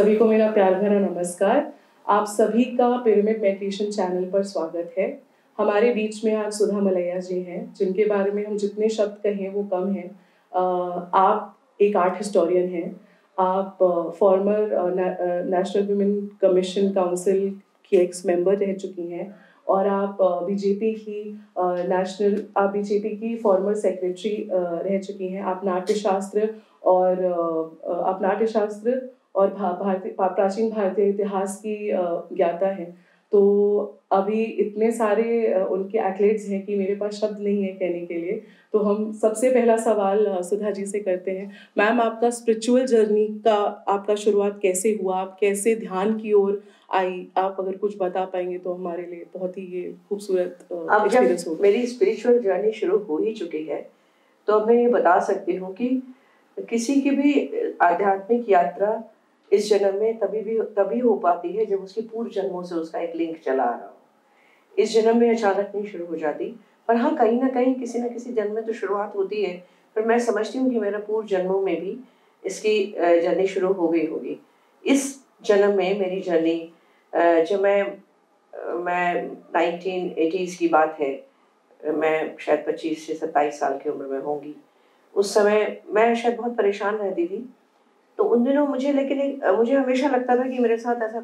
सभी को मेरा प्यार भरा नमस्कार। आप सभी का पिरामिड मेडिटेशन चैनल पर स्वागत है। हमारे बीच में आज सुधा मलैया जी हैं, जिनके बारे में हम जितने शब्द कहें वो कम हैं। आप एक आर्ट हिस्टोरियन हैं। आप former national women commission council की एक्स मेंबर रह चुकी हैं और आप बीजेपी की फॉर्मर सेक्रेटरी रह चुकी हैं। आप नाट्यशास्त्र और प्राचीन भारतीय इतिहास की ज्ञाता है। तो अभी इतने सारे उनके एक्लेट्स हैं कि मेरे पास शब्द नहीं है कहने के लिए। तो हम सबसे पहला सवाल सुधा जी से करते हैं। मैम, आपका स्पिरिचुअल जर्नी का आपका शुरुआत कैसे हुआ? आप कैसे ध्यान की ओर आई? आप अगर कुछ बता पाएंगे तो हमारे लिए बहुत ही ये खूबसूरत एक्सपीरियंस होगा। मेरी स्पिरिचुअल जर्नी शुरू हो ही चुकी है, तो अब मैं ये बता सकती हूँ कि किसी की भी आध्यात्मिक यात्रा इस जन्म में तभी हो पाती है जब उसके पूर्व जन्मों से उसका एक लिंक चला आ रहा हो। इस जन्म में अचानक नहीं शुरू हो जाती, पर हाँ कहीं ना कहीं किसी न किसी जन्म में तो शुरुआत होती है। पर मैं समझती हूँ कि मेरा पूर्व जन्मों में भी इसकी जर्नी शुरू हो गई होगी। इस जन्म में मेरी जर्नी जब मैं 1980s की बात है, मैं शायद 25 से 27 साल की उम्र में होंगी। उस समय मैं शायद बहुत परेशान रहती थी। तो उन दिनों मुझे मुझे हमेशा लगता था कि मेरे साथ ऐसा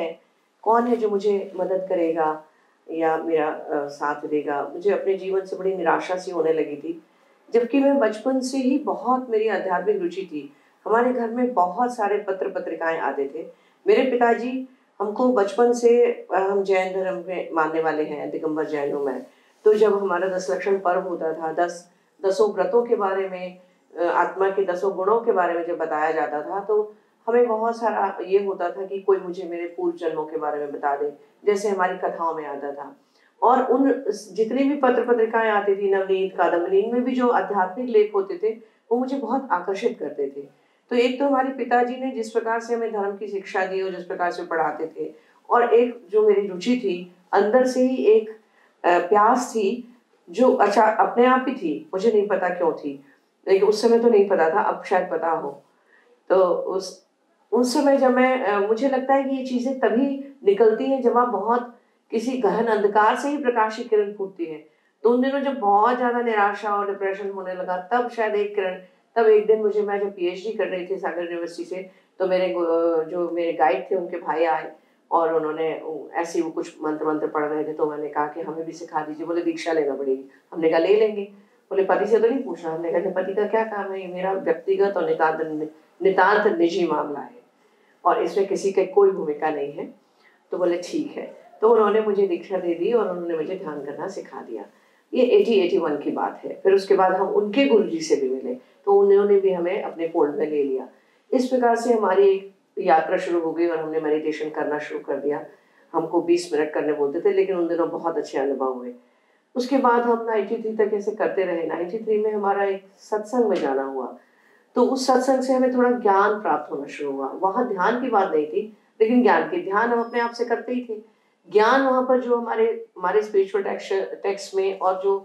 कौन है जो मुझे मदद करेगा या मेरा साथ देगा। मुझे अपने जीवन से बड़ी निराशा सी होने लगी थी, जबकि मैं बचपन से ही बहुत मेरी आध्यात्मिक रुचि थी। हमारे घर में बहुत सारे पत्र पत्रिकाएं आते थे। मेरे पिताजी हमको बचपन से, हम जैन धर्म में मानने वाले हैं, दिगंबर जैनों में। तो जब हमारा 10 लक्षण पर्व होता था, 10 व्रतों के बारे में, आत्मा के 10 गुणों के बारे में जब बताया जाता था, तो हमें बहुत सारा ये होता था कि कोई मुझे मेरे पूर्व जन्मों के बारे में बता दे, जैसे हमारी कथाओं में आता था। और उन जितनी भी पत्र पत्रिकाएं आती थी, नवनीत, कादम्बरी, इनमें भी जो आध्यात्मिक लेख होते थे वो मुझे बहुत आकर्षित करते थे। तो एक तो हमारे पिताजी ने जिस प्रकार से हमें धर्म की शिक्षा दी और जिस प्रकार से पढ़ाते थे, और एक जो मेरी रुचि थी, अंदर से ही एक प्यास थी जो अच्छा अपने आप ही थी, मुझे नहीं पता क्यों थी, लेकिन उस समय तो नहीं पता था, अब शायद पता हो। तो उस समय जब मुझे लगता है कि ये चीजें तभी निकलती हैं जब आप बहुत किसी गहन अंधकार से ही प्रकाश की किरण फूटती है। तो उन दिनों जब बहुत ज्यादा निराशा और डिप्रेशन होने लगा, तब शायद एक किरण, तब एक दिन मैं जब पीएचडी कर रही थी सागर यूनिवर्सिटी से, तो जो मेरे गाइड थे उनके भाई आए और उन्होंने ऐसे वो कुछ मंत्र पढ़ रहे थे। तो मैंने कहा कि हमें भी सिखा दीजिए। बोले दीक्षा लेना पड़ेगी। हमने कहा ले लेंगे। बोले पति से तो नहीं पूछना। हमने कहा पति का क्या काम है, ये मेरा व्यक्तिगत और नितांत निजी मामला है और इसमें किसी की कोई भूमिका नहीं है। तो बोले ठीक है। तो उन्होंने मुझे दीक्षा दे दी और उन्होंने मुझे ध्यान करना सिखा दिया। ये 80-81 की बात है। फिर उसके बाद हम उनके गुरुजी से भी मिले, तो उन्होंने भी हमें अपने फोल्ड में ले लिया। इस प्रकार से हमारी एक यात्रा शुरू हो गई और हमने मेडिटेशन करना शुरू कर दिया। हमको 20 मिनट करने बोलते थे, लेकिन उन दिनों बहुत अच्छे अनुभव हुए। उसके बाद हम 93 तक ऐसे करते रहे। 93 में हमारा एक सत्संग में जाना हुआ, तो उस सत्संग से हमें थोड़ा ज्ञान प्राप्त होना शुरू हुआ। वहाँ ध्यान की बात नहीं थी, लेकिन ज्ञान की, ध्यान हम अपने आप से करते ही थे। ज्ञान वहाँ पर जो हमारे स्पिरिचुअल टेक्स्ट में और जो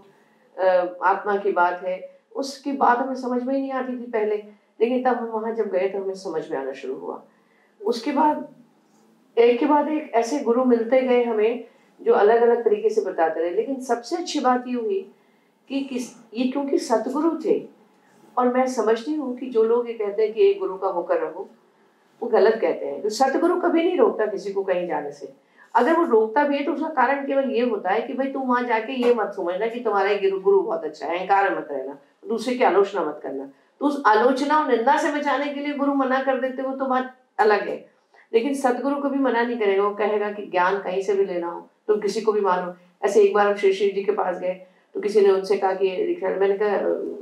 आत्मा की बात है, उसकी बात हमें समझ में ही नहीं आती थी पहले, लेकिन तब हम वहाँ जब गए तो हमें समझ में आना शुरू हुआ। उसके बाद एक के बाद एक ऐसे गुरु मिलते गए हमें, जो अलग अलग तरीके से बताते रहे। लेकिन सबसे अच्छी बात ये हुई कि ये क्योंकि सतगुरु थे। और मैं समझती हूँ कि जो लोग ये कहते हैं कि एक गुरु का होकर रहो, वो गलत कहते हैं। तो सतगुरु कभी नहीं रोकता किसी को कहीं जाने से। अगर वो रोकता भी है तो उसका कारण केवल ये होता है कि भाई तुम वहां जाके ये मत समझना कि तुम्हारा ये गुरु बहुत अच्छा है, अहंकार मत रहना, दूसरे की आलोचना मत करना। तो उस आलोचना और निंदा से बचाने के लिए गुरु मना कर देते हो तो बात अलग है, लेकिन सतगुरु कभी मना नहीं करेगा। वो कहेगा कि ज्ञान कहीं से भी लेना हो तुम किसी को भी मानो। ऐसे एक बार हम श्री जी के पास गए, तो किसी ने उनसे कहा कि मैंने कहा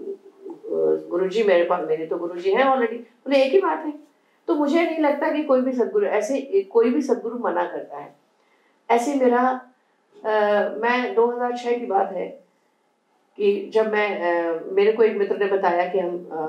गुरुजी मेरे तो गुरुजी हैं ऑलरेडी। बोले एक ही बात है। तो मुझे नहीं लगता कि कोई भी सदगुरु मना करता है। ऐसे मैं 2006 की बात है कि जब मेरे को एक मित्र ने बताया कि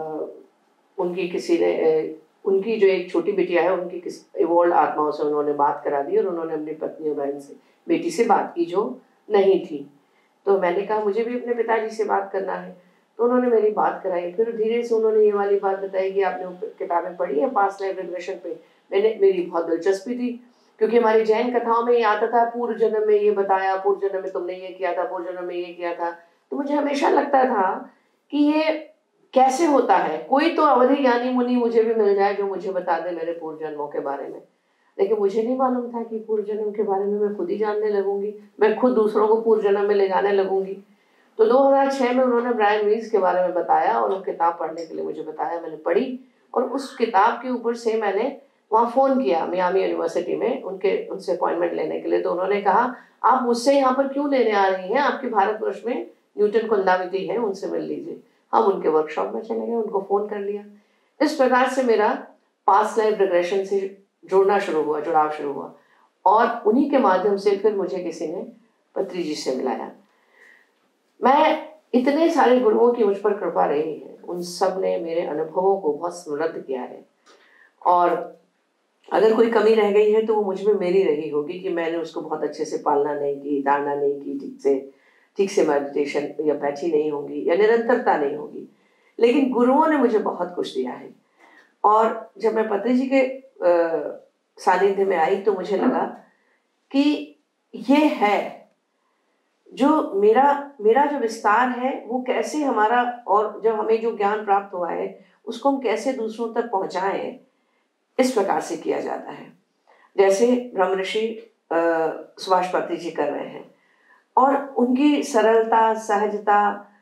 उनकी जो एक छोटी बिटिया है, उनकी इवॉल्व आत्माओं से उन्होंने बात करा दी और उन्होंने अपनी पत्नी और बहन से, बेटी से बात की जो नहीं थी। तो मैंने कहा मुझे भी अपने पिताजी से बात करना है। तो उन्होंने मेरी बात कराई। फिर धीरे से उन्होंने ये वाली बात बताई कि आपने किताबें पढ़ी है पास्ट लाइफ रिग्रेशन पे। मेरी बहुत दिलचस्पी थी, क्योंकि हमारी जैन कथाओं में ये आता था पूर्व जन्म में ये बताया, पूर्व जन्म में तुमने ये किया था, पूर्व जन्म में ये किया था। तो मुझे हमेशा लगता था कि ये कैसे होता है, कोई तो अवधि ज्ञानी मुनि मुझे भी मिल जाए जो मुझे बता दे मेरे पूर्व जन्मों के बारे में। लेकिन मुझे नहीं मालूम था कि पूर्व जन्म के बारे में मैं खुद ही जानने लगूंगी, मैं खुद दूसरों को पूर्व जन्म में ले जाने लगूंगी। तो 2006 में उन्होंने ब्रायन वीज के बारे में बताया और वो किताब पढ़ने के लिए मुझे बताया, मैंने पढ़ी और उस किताब के ऊपर से मैंने वहाँ फ़ोन किया मियामी यूनिवर्सिटी में उनसे अपॉइंटमेंट लेने के लिए। तो उन्होंने कहा आप मुझसे यहाँ पर क्यों लेने आ रही हैं, आपके भारतवर्ष में न्यूटन कुंदावती हैं, उनसे मिल लीजिए। हम उनके वर्कशॉप में चले गए, उनको फ़ोन कर लिया। इस प्रकार से मेरा पास्ट लाइफ रिग्रेशन से जुड़ाव शुरू हुआ और उन्हीं के माध्यम से फिर मुझे किसी ने पत्री जी से मिलाया। मैं इतने सारे गुरुओं की मुझ पर कृपा रही है, उन सब ने मेरे अनुभवों को बहुत समृद्ध किया है और अगर कोई कमी रह गई है तो वो मुझ में मेरी रही होगी कि मैंने उसको बहुत अच्छे से पालना नहीं की, धारणा नहीं की, ठीक से मेडिटेशन या बैठी नहीं होंगी या निरंतरता नहीं होगी। लेकिन गुरुओं ने मुझे बहुत कुछ दिया है और जब मैं पत्री जी के सानिध्य में आई तो मुझे लगा कि ये है जो मेरा जो विस्तार है वो कैसे हमारा, और जब हमें जो ज्ञान प्राप्त हुआ है उसको हम कैसे दूसरों तक पहुंचाएं, इस प्रकार से किया जाता है। जैसे ब्रह्म ऋषि सुभाष पत्री जी कर रहे हैं और उनकी सरलता, सहजता,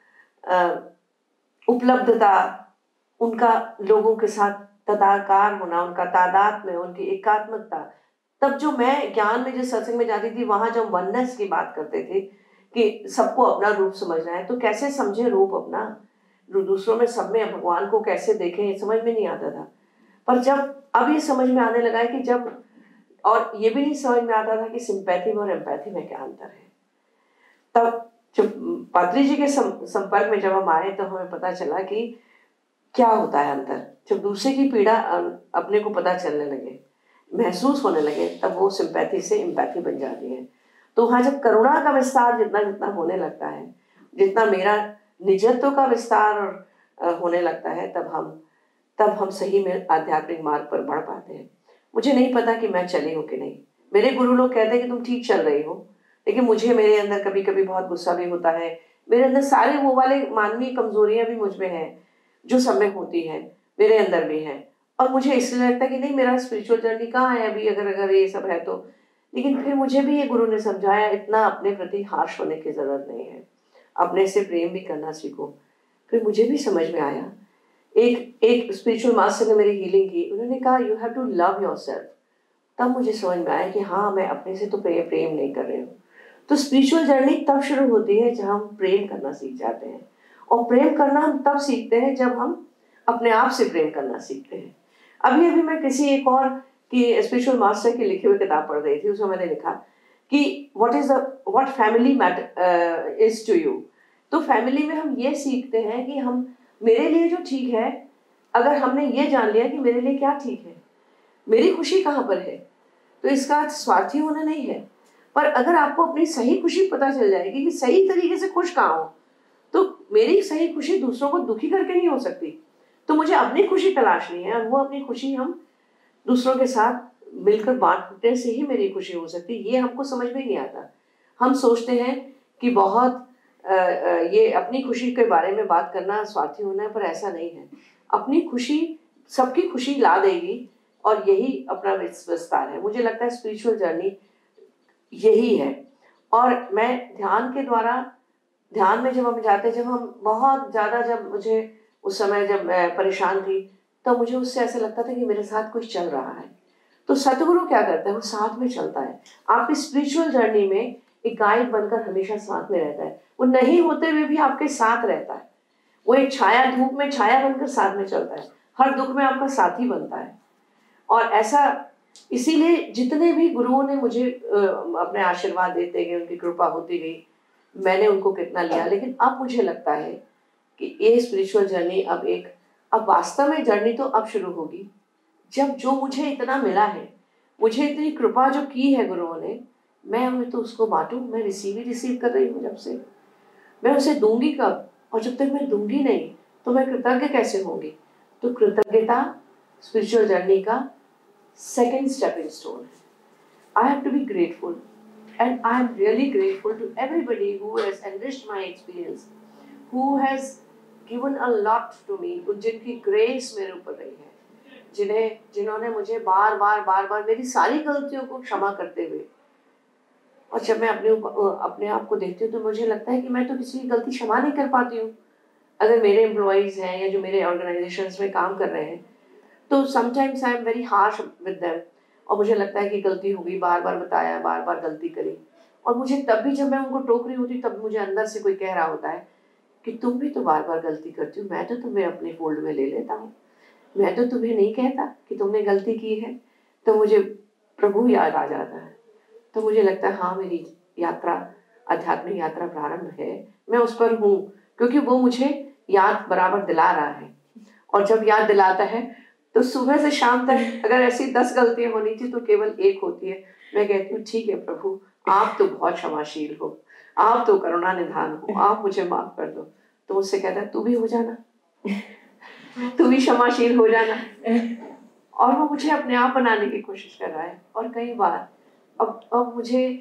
उपलब्धता, उनका लोगों के साथ तदाकार होना, उनका तादाद में, उनकी एकात्मकता। तब जो मैं ज्ञान में जिस सत्संग में जाती थी वहां जब वननेस की बात करते थे कि सबको अपना रूप समझना है, तो कैसे समझे रूप अपना, दूसरों में सब में भगवान को कैसे देखें, समझ में नहीं आता था। पर जब अब ये समझ में आने लगा है कि जब, और ये भी नहीं समझ में आता था कि सिंपैथी में और एम्पैथी में क्या अंतर है। तब जब पात्री जी के संपर्क में जब हम आए तो हमें पता चला कि क्या होता है अंतर। जब दूसरे की पीड़ा अपने को पता चलने लगे, महसूस होने लगे, तब वो सिंपैथी से एम्पैथी बन जाती है। तो वहाँ जब करुणा का विस्तार जितना जितना होने लगता है, जितना मेरा निजत्व का विस्तार होने लगता है, तब हम सही में आध्यात्मिक मार्ग पर बढ़ पाते हैं। मुझे नहीं पता कि मैं चली हूँ कि नहीं। मेरे गुरु लोग कहते हैं कि तुम ठीक चल रही हो, लेकिन मुझे मेरे अंदर कभी कभी बहुत गुस्सा भी होता है। मेरे अंदर सारे वो वाले मानवीय कमजोरियां भी मुझ में हैं जो सब में होती हैं, मेरे अंदर भी हैं। और मुझे इसलिए लगता है कि नहीं, मेरा स्पिरिचुअल जर्नी कहाँ है अभी, अगर ये सब है तो। लेकिन फिर मुझे भी ये गुरु ने समझाया, इतना अपने प्रति हार्श होने की जरूरत नहीं है, अपने से प्रेम भी करना सीखो। फिर मुझे भी समझ में आया, एक स्पिरिचुअल मास्टर ने मेरी हीलिंग की, उन्होंने कहा you have to love yourself. तब मुझे समझ में आया कि हाँ, मैं अपने से तो प्रेम नहीं कर रही हूँ। तो स्पिरिचुअल जर्नी तब शुरू होती है जब हम प्रेम करना सीख जाते हैं, और प्रेम करना हम तब सीखते हैं जब हम अपने आप से प्रेम करना सीखते हैं। अभी मैं किसी एक और की स्पिरिचुअल मास्टर की लिखी हुई किताब पढ़ रही थी, उसमें मैंने लिखा कि what family matter is to you. तो फैमिली में हम ये सीखते हैं कि हम, मेरे लिए जो ठीक है, अगर हमने ये जान लिया कि मेरे लिए क्या ठीक है, मेरी खुशी कहाँ पर है, तो इसका स्वार्थी होना नहीं है। पर अगर आपको अपनी सही खुशी पता चल जाएगी कि सही तरीके से खुश कहाँ हो, तो मेरी सही खुशी दूसरों को दुखी करके नहीं हो सकती। तो मुझे अपनी खुशी तलाशनी है, और वो अपनी खुशी हम दूसरों के साथ मिलकर बांटने से ही मेरी खुशी हो सकती है। ये हमको समझ में नहीं आता। हम सोचते हैं कि बहुत ये अपनी खुशी के बारे में बात करना स्वार्थी होना है, पर ऐसा नहीं है। अपनी खुशी सबकी खुशी ला देगी, और यही अपना विस्तार है। मुझे लगता है स्पिरिचुअल जर्नी यही है। और मैं ध्यान के द्वारा, ध्यान में जब हम जाते, जब हम बहुत ज़्यादा, जब मुझे उस समय जब मैं परेशान थी, तो मुझे उससे ऐसा लगता था कि मेरे साथ कुछ चल रहा है। तो सतगुरु क्या करता है, वो साथ में चलता है। आपकी स्पिरिचुअल जर्नी में एक गाइड बनकर हमेशा साथ में रहता है। वो नहीं होते हुए भी आपके साथ रहता है। वो एक छाया, धूप में छाया बनकर साथ में चलता है, हर दुख में आपका साथी बनता है। और ऐसा, इसीलिए जितने भी गुरुओं ने मुझे अपने आशीर्वाद देते गए, उनकी कृपा होती गई, मैंने उनको कितना लिया। लेकिन अब मुझे लगता है कि ये स्पिरिचुअल जर्नी अब वास्तव में जर्नी तो अब शुरू होगी, जब जो मुझे इतना मिला है, मुझे इतनी कृपा जो की है गुरुओं ने, मैं उन्हें तो उसको बांटूं। मैं रिसीव कर रही हूँ, जब से मैं उसे दूंगी कब, और जब तक मैं दूंगी नहीं तो मैं कृतज्ञ कैसे होंगी। तो कृतज्ञता स्पिरिचुअल जर्नी का सेकेंड स्टेपिंग स्टोन है। I have to be grateful, and I am really grateful to everybody who has enriched my experience, who has given a lot to me, जिनकी ग्रेस मेरे ऊपर रही है, जिन्होंने मुझे बार बार मेरी सारी गलतियों को क्षमा करते हुए, और जब मैं अपने आप को देखती हूँ तो मुझे लगता है कि मैं तो किसी की गलती क्षमा नहीं कर पाती हूँ। अगर मेरे एम्प्लॉयज़ हैं या जो मेरे ऑर्गेनाइजेशंस में काम कर रहे हैं, तो sometimes I am very harsh with them, और मुझे लगता है कि गलती हो गई, बार बार बताया, बार बार गलती करी, और मुझे तब भी जब मैं उनको टोक रही होती तब मुझे अंदर से कोई कह रहा होता है कि तुम भी तो बार बार गलती करती हो, मैं तो तुम्हें अपने फोल्ड में ले लेता हूँ, मैं तो तुम्हें नहीं कहता कि तुमने गलती की है। तो मुझे प्रभु याद आ जाता है, तो मुझे लगता है हाँ, मेरी यात्रा, आध्यात्मिक यात्रा प्रारंभ है, मैं उस पर हूँ, क्योंकि वो मुझे याद बराबर दिला रहा है। और जब याद दिलाता है तो सुबह से शाम तक अगर ऐसी 10 गलतियां होनी थी तो केवल एक होती है। मैं कहती हूँ ठीक है प्रभु, आप तो बहुत क्षमाशील हो, आप तो करुणा निधान हो, आप मुझे माफ कर दो। तो मुझसे कहता है तू भी हो जाना, तू भी क्षमाशील हो जाना। और वो मुझे अपने आप बनाने की कोशिश कर रहा है। और कई बार अब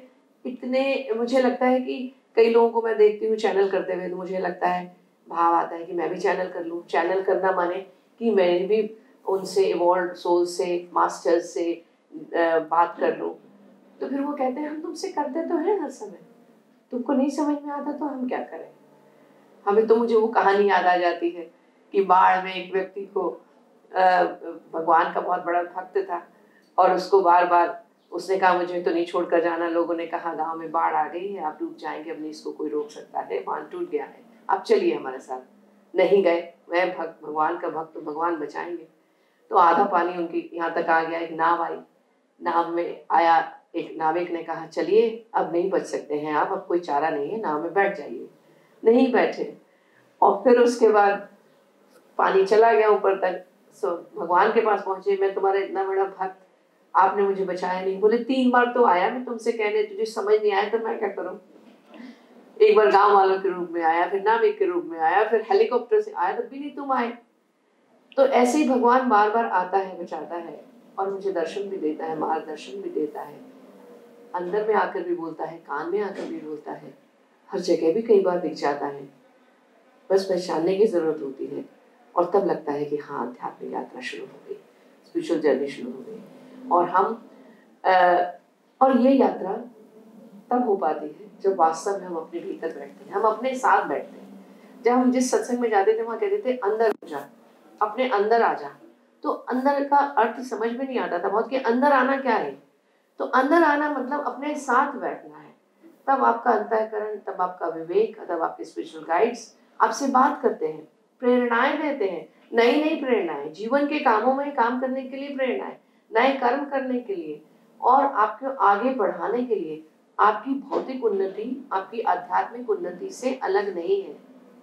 मुझे लगता है कि कई लोगों को मैं देखती हूँ चैनल करते हुए, तो मुझे लगता है, भाव आता है कि मैं भी चैनल कर लूँ। चैनल करना माने कि मैं भी उनसे इवॉल्व सोल से, मास्टर्स से बात कर लूँ। तो फिर वो कहते हैं हम तुमसे करते तो हैं हर समय, तुमको नहीं समझ में आता तो हम क्या करें। हमें तो मुझे वो कहानी याद आ जाती है कि बाढ़ में एक व्यक्ति को भगवान का बहुत बड़ा भक्त था, और उसको बार बार उसने कहा मुझे तो नहीं छोड़कर जाना। लोगों ने कहा गांव में बाढ़ आ गई है, आप डूब जाएंगे, अब नहीं इसको कोई रोक सकता है, बांध टूट गया है, आप चलिए हमारे साथ। नहीं गए, मैं भगवान का भक्त, तो भगवान बचाएंगे। तो आधा पानी उनकी यहाँ तक आ गया, एक नाव आई, नाव में आया एक नाविक ने कहा चलिए अब नहीं बच सकते हैं आप, अब कोई चारा नहीं है, नाव में बैठ जाइए। नहीं बैठे, और फिर उसके बाद पानी चला गया ऊपर तक। सो भगवान के पास पहुंचे, मैं तुम्हारा इतना बड़ा भक्त, आपने मुझे बचाया नहीं। बोले 3 बार तो आया मैं तुमसे कहने, तुझे समझ नहीं आया तो मैं क्या करूं। एक बार गांव वालों के रूप में आया, फिर नाविक के रूप में आया, फिर हेलीकॉप्टर से आया, तब भी नहीं तुम आए। तो ऐसे ही भगवान बार बार आता है, बचाता है, और मुझे दर्शन भी देता है, मार्गदर्शन भी देता है, अंदर में आकर भी बोलता है, कान में आकर भी बोलता है, हर जगह भी कई बार दिख जाता है। बस पहचानने की जरूरत होती है, और तब लगता है कि हाँ, आध्यात्मिक यात्रा शुरू हो गई, स्पिरिचुअल जर्नी शुरू हो गई। और और ये यात्रा तब हो पाती है जब वास्तव में हम अपने भीतर बैठते हैं, हम अपने साथ बैठते हैं। जब हम जिस सत्संग में जाते थे वहाँ कहते थे अंदर जा, अपने अंदर आ जा। तो अंदर का अर्थ समझ में नहीं आता था बहुत कि अंदर आना क्या है। तो अंदर आना मतलब अपने साथ बैठना है। तब आपका अंतःकरण, तब आपका विवेक, तब आपके स्पिरिचुअल गाइड्स आपसे बात करते हैं, प्रेरणाएं देते हैं, नई नई प्रेरणाएं, जीवन के कामों में काम करने के लिए प्रेरणाएं, नए कर्म करने के लिए, और आपको आगे बढ़ाने के लिए। आपकी भौतिक उन्नति आपकी आध्यात्मिक उन्नति से अलग नहीं है।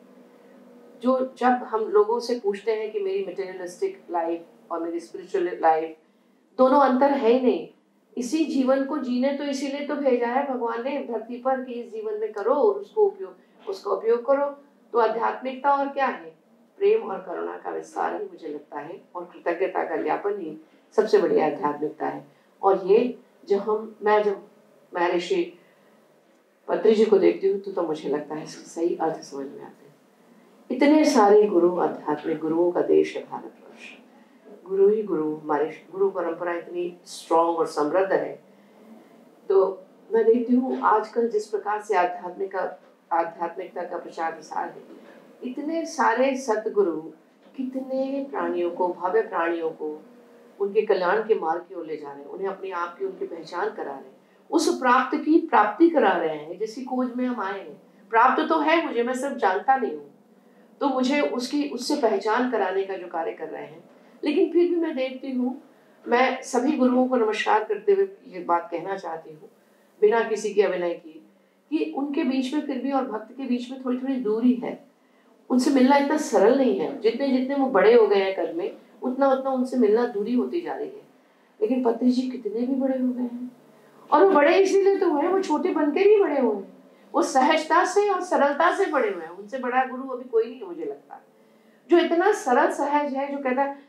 जो जब हम लोगों से पूछते हैं कि मेरी मटेरियलिस्टिक लाइफ और मेरी स्पिरिचुअल लाइफ, दोनों अंतर है ही नहीं। इसी जीवन को जीने तो इसीलिए तो भेजा है भगवान ने धरती पर कि इस जीवन में करो और उसका उपयोग करो। तो आध्यात्मिकता और क्या है? प्रेम और करुणा का विस्तार ही मुझे लगता है, और कृतज्ञता का ज्ञापन ही सबसे बड़ी आध्यात्मिकता है। और ये जब मैं ऋषि पत्री जी को देखती हूँ तो मुझे लगता है इसके सही अर्थ समझ में आते हैं। इतने सारे गुरु, आध्यात्मिक गुरुओं का देश है भारतवर्ष। गुरु ही गुरु, हमारी गुरु परंपरा इतनी स्ट्रॉन्ग और समृद्ध है। तो मैं देखती हूँ आजकल जिस प्रकार से आध्यात्मिकता का प्रचार प्रसार है, इतने सारे सतगुरु कितने प्राणियों को, भव्य प्राणियों को उनके कल्याण के मार्ग की ओर ले जा रहे हैं, उन्हें अपने आप की उनकी पहचान करा रहे हैं, उस प्राप्ति करा रहे हैं जिसकी खोज में हम आए हैं। प्राप्त तो है मुझे, मैं सिर्फ जानता नहीं हूँ, तो मुझे उससे पहचान कराने का जो कार्य कर रहे हैं। लेकिन फिर भी मैं देखती हूँ, मैं सभी गुरुओं को नमस्कार करते हुए ये बात कहना चाहती हूँ बिना किसी के अभिनय की, कि उनके बीच में फिर भी और भक्त के बीच में थोड़ी थोड़ी दूरी है। उनसे मिलना इतना सरल नहीं है। जितने जितने वो बड़े हो गए हैं कद में, उतना उतना उनसे मिलना दूरी होती जा रही है। लेकिन पत्री जी कितने भी बड़े हो गए हैं, और वो बड़े इसीलिए तो हुए, वो छोटे बनकर ही बड़े हुए हैं, वो सहजता से और सरलता से बड़े हुए हैं। उनसे बड़ा गुरु अभी कोई नहीं है मुझे लगता, जो इतना सरल सहज है, जो कहता है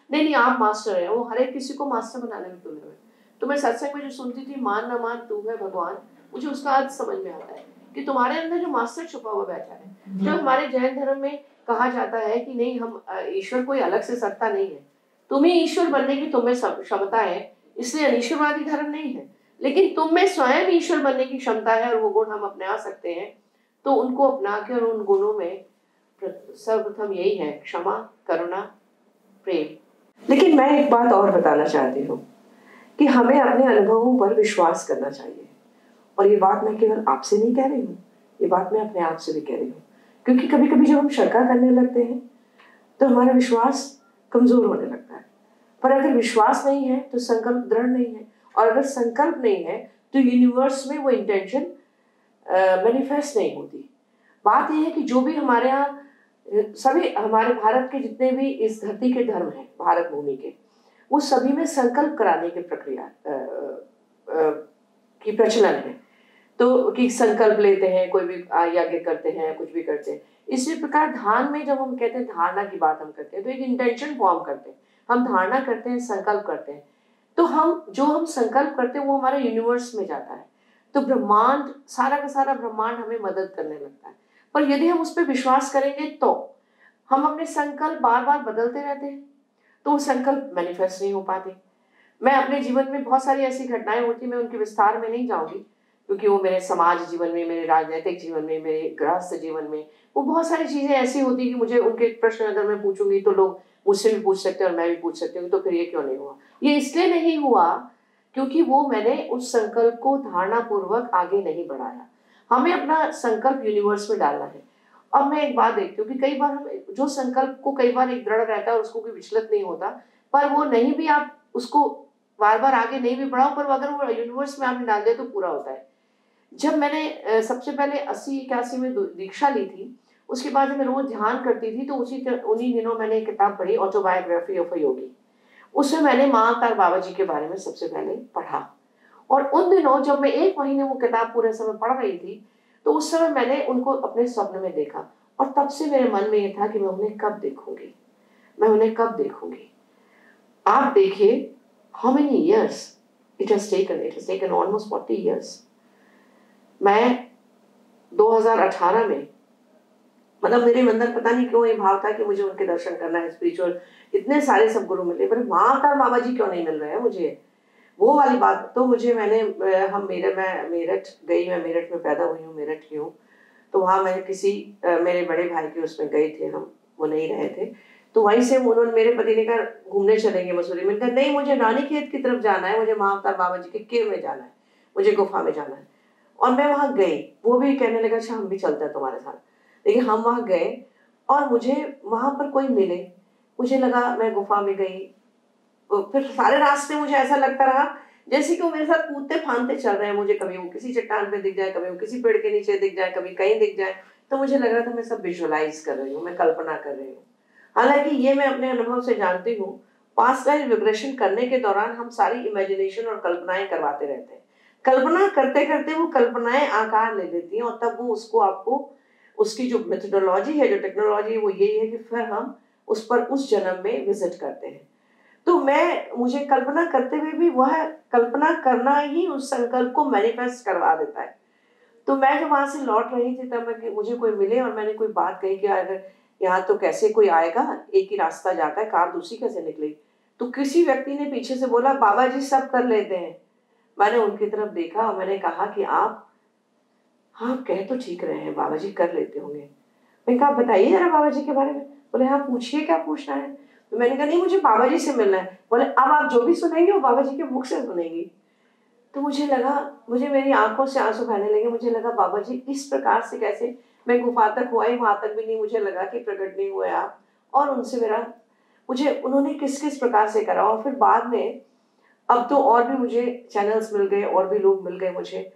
नहीं नहीं आप मास्टर हैं, वो हर एक किसी को मास्टर बनाने में तुले हुए। तो मैं सत्संग में जो सुनती थी, मान न मान तू है भगवान, मुझे उसका अर्थ समझ में आता है कि तुम्हारे अंदर जो मास्टर छुपा हुआ बैठा है। जो हमारे जैन धर्म में कहा जाता है कि नहीं, हम ईश्वर कोई अलग से सत्ता नहीं है, तुम्हें ईश्वर बनने की तुम्हें क्षमता है, इसलिए अनिश्वरवादी धर्म नहीं है, लेकिन तुम में स्वयं ईश्वर बनने की क्षमता है और वो गुण हम अपना सकते हैं। तो उनको अपना के और उन गुणों में सर्वप्रथम यही है क्षमा, करुणा, प्रेम। लेकिन मैं एक बात और बताना चाहती हूँ कि हमें अपने अनुभवों पर विश्वास करना चाहिए। और ये बात मैं केवल आपसे नहीं कह रही हूँ, ये बात मैं अपने आप से भी कह रही हूँ। क्योंकि कभी कभी जब हम शंका करने लगते हैं तो हमारा विश्वास कमजोर होने लगता है। पर अगर विश्वास नहीं है तो संकल्प दृढ़ नहीं है, और अगर संकल्प नहीं है तो यूनिवर्स में वो इंटेंशन मैनिफेस्ट नहीं होती। बात यह है कि जो भी हमारे यहाँ सभी हमारे भारत के जितने भी इस धरती के धर्म हैं, भारत भूमि के, वो सभी में संकल्प कराने की प्रक्रिया की प्रचलन है। तो कि संकल्प लेते हैं, कोई भी यज्ञ करते हैं, कुछ भी करते हैं। इसी प्रकार ध्यान में जब हम कहते हैं, धारणा की बात हम करते हैं, तो एक इंटेंशन फॉर्म करते हैं, हम धारणा करते हैं, संकल्प करते हैं। तो हम संकल्प करते हैं वो हमारे यूनिवर्स में जाता है। तो ब्रह्मांड, सारा का सारा ब्रह्मांड हमें मदद करने लगता है। पर यदि हम उस पर विश्वास करेंगे तो हम अपने संकल्प बार बार बदलते रहते हैं, तो वो संकल्प मैनिफेस्ट नहीं हो पाते। मैं अपने जीवन में बहुत सारी ऐसी घटनाएं होती, मैं उनके विस्तार में नहीं जाऊंगी, क्योंकि वो मेरे समाज जीवन में, मेरे राजनीतिक जीवन में, मेरे गृहस्थ जीवन में वो बहुत सारी चीजें ऐसी होती कि मुझे उनके प्रश्न अगर मैं पूछूंगी तो लोग मुझसे भी पूछ सकते हैं और मैं भी पूछ सकती हूँ, तो फिर ये क्यों नहीं हुआ? ये इसलिए नहीं हुआ क्योंकि वो मैंने उस संकल्प को धारणा पूर्वक आगे नहीं बढ़ाया। हमें अपना संकल्प यूनिवर्स में डालना है। अब मैं एक बात देखती हूँ कि कई बार हम जो संकल्प को कई बार एक दृढ़ रहता है, उसको कोई विचलित नहीं होता, पर वो नहीं भी आप उसको बार बार आगे नहीं भी बढ़ाओ, पर अगर वो यूनिवर्स में आपने डाल दिया तो पूरा होता है। जब मैंने सबसे पहले 80-81 में दीक्षा ली थी, उसके बाद जब मैं रोज ध्यान करती थी, तो उन्हीं दिनों मैंने एक किताब पढ़ी, ऑटोबायोग्राफी ऑफ अ योगी। उसमें मैंने माँ अवतार बाबा जी के बारे में सबसे पहले पढ़ा। और उन दिनों जब मैं 1 महीने वो किताब पूरे समय पढ़ रही थी, तो उस समय मैंने उनको अपने स्वप्न में देखा, और तब से मेरे मन में ये था कि मैं उन्हें कब देखूंगी, मैं उन्हें कब देखूंगी। आप देखिए how many years it has taken almost 40 years। मैं 2018 में, मतलब मेरे अंदर पता नहीं क्यों ये भाव था कि मुझे उनके दर्शन करना है, स्पिरिचुअल इतने सारे सब गुरु मिले, पर माँ अवतार बाबा जी क्यों नहीं मिल रहे हैं मुझे, वो वाली बात। तो मुझे मैं मेरठ गई, मैं मेरठ में पैदा हुई हूँ, मेरठ की हूँ। तो वहाँ मैं किसी मेरे बड़े भाई के उसमें गए थे, हम वो नहीं रहे थे, तो वहीं से उन्होंने, मेरे पति ने कहा घूमने चलेंगे मसूरी में। कहा नहीं, मुझे रानीखेत की तरफ जाना है, मुझे माँ अवतार बाबा जी के केव में जाना है, मुझे गुफा में जाना है। और मैं वहाँ गई, वो भी कहने लगा अच्छा हम भी चलते हैं तुम्हारे साथ। लेकिन हम वहाँ गए और मुझे वहाँ पर कोई मिले, मुझे लगा मैं गुफा में गई, फिर सारे रास्ते मुझे ऐसा लगता रहा जैसे कि वो मेरे साथ कूदते फांदते चल रहे हैं। मुझे कभी वो किसी चट्टान पे दिख जाए, कभी वो किसी पेड़ के नीचे दिख जाए, कभी कहीं दिख जाए। तो मुझे लग रहा था मैं सब विजुअलाइज कर रही हूँ, मैं कल्पना कर रही हूँ। हालांकि ये मैं अपने अनुभव से जानती हूँ, पास्ट लाइफ रिग्रेशन करने के दौरान हम सारी इमेजिनेशन और कल्पनाएं करवाते रहते हैं। कल्पना करते करते वो कल्पनाएं आकार ले लेती हैं, और तब वो उसको आपको, उसकी जो मेथोडोलॉजी है, जो टेक्नोलॉजी है, वो यही है कि फिर हम उस पर उस जन्म में विजिट करते हैं। तो मुझे कल्पना करते हुए भी वह कल्पना करना ही उस संकल्प को मैनिफेस्ट करवा देता है। तो मैं जब वहां से लौट रही थी, तब मुझे कोई मिले और मैंने कोई बात कही कि अगर यहाँ तो कैसे कोई आएगा, एक ही रास्ता जाता है, कार दूसरी कैसे निकलेगी? तो किसी व्यक्ति ने पीछे से बोला बाबा जी सब कर लेते हैं। मैंने उनकी तरफ देखा और मैंने कहा कि आप, हाँ कह तो ठीक रहे हैं, बाबा जी कर लेते होंगे। मैं कहा बताइए जरा बाबा जी के बारे में। बोले हाँ पूछिए, क्या पूछना है? तो मैंने कहा नहीं, मुझे बाबा जी से मिलना है। बोले अब आप जो भी सुनेंगे वो बाबा जी के मुख से सुनेंगी। तो मुझे लगा, मुझे मेरी आंखों से आंसू बहने लगे। मुझे लगा बाबा जी इस प्रकार से कैसे, मैं गुफा तक हुआ ही, वहां तक भी नहीं मुझे लगा कि प्रकट नहीं हुए आप, और उनसे मेरा, मुझे उन्होंने किस किस प्रकार से करा। और फिर बाद में अब तो और भी मुझे चैनल्स मिल गए, और भी लोग मिल गए मुझे